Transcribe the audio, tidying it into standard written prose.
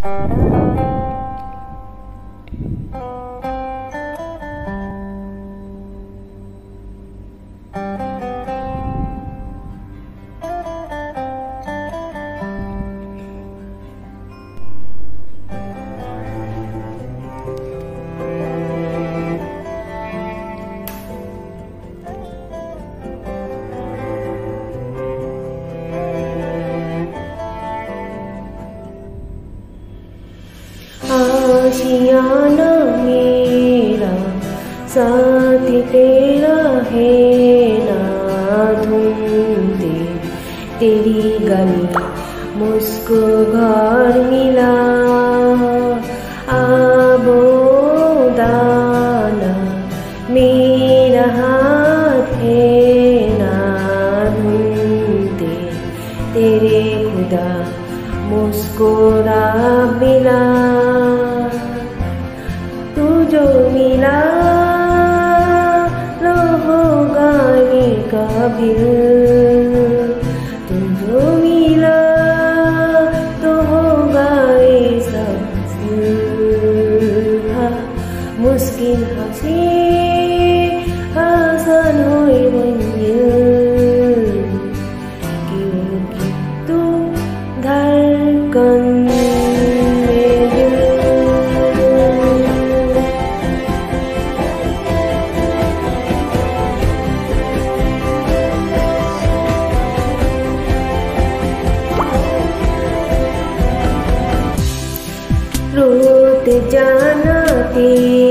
आशियाना मेरा साथ तेरा है ना ढूंढे तेरी गली मुझको घर मिला आबो दाना मेरा हाथ है ना ढूंढे तेरे खुदा मुझको राह मिला तू जो मिला न होगा ये काबिल तू जो मिला तो होगा ये सब मुश्किल हंसी आसान हो क्योंकि तू धड़कन रोते जाना तेरे